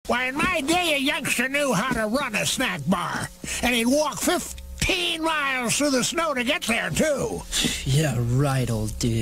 Why, in my day, a youngster knew how to run a snack bar. And he'd walk 15 miles through the snow to get there, too. Yeah, right, old dude.